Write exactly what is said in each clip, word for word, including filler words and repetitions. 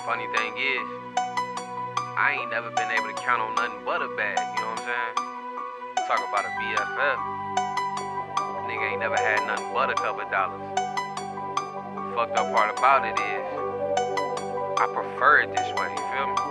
funny thing is, I ain't never been able to count on nothing but a bag, you know what I'm saying? Talk about a B F F. Nigga ain't never had nothing but a couple dollars. The fucked up part about it is, I prefer it this way, you feel me?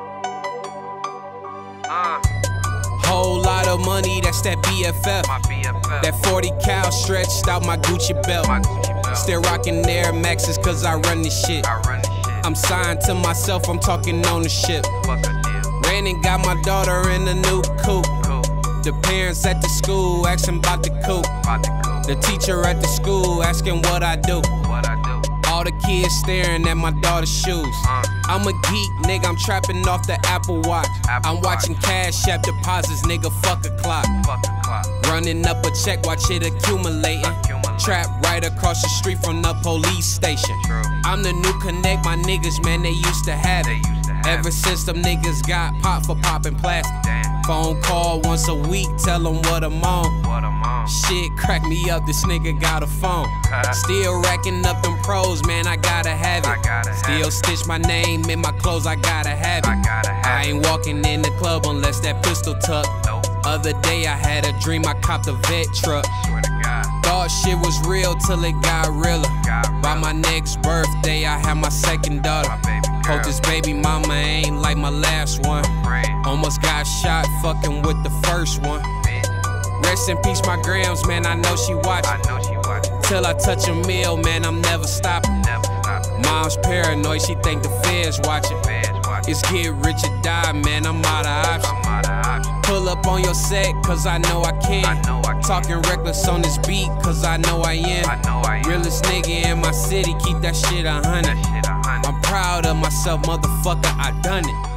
Uh. Whole lot of money, that's that B F F. My B F F. That forty cal stretched out my Gucci belt. My Gucci belt. Still rocking Air Maxes cause I run this shit. I run this shit. I'm signed to myself, I'm talking ownership. Fuck a deal. Ran and got my daughter in a new coupe. Cool. The parents at the school asking about the coupe. About the coupe. The teacher at the school asking what I do. What I do. All the kids staring at my daughter's shoes. Uh. I'm a geek, nigga, I'm trapping off the Apple Watch. Apple I'm watching Watch. Cash App deposits, nigga, fuck a clock. Fuck the clock. Running up a check, watch it accumulating. Accumulate. Trap right across the street from the police station. True. I'm the new connect, my niggas, man, they used to have They it. used to have Ever it. since them niggas got popped for popping plastic. Damn. Phone call once a week, tell them what I'm on. What I'm on. Shit, crack me up, this nigga got a phone. Still racking up them pros, man, I gotta have it. I gotta have Still it. stitch my name in my clothes, I gotta have it. I gotta have I it. ain't walking in the club unless that pistol tuck. Nope. Other day I had a dream, I copped a vet truck. Swear to God. Thought shit was real till it got realer. Got By real. my next birthday, I had my second daughter. My baby girl. Hope this baby mama ain't like my last one. Praying. Almost got shot fucking with the first one. Bitch. Rest in peace, my grams, man, I know she watching. I know she watching. Till I touch a meal, man, I'm never stopping. Never stop. Mom's paranoid, she think the feds watching. Feds watching. It's get rich or die, man, I'm out of options. I'm out of options. Pull up on your set, cause I know I can. I know I can. Talking reckless on this beat, cause I know I am. I know I am. Realest nigga in my city, keep that shit a hundred. That shit a hundred. I'm proud of myself, motherfucker, I done it.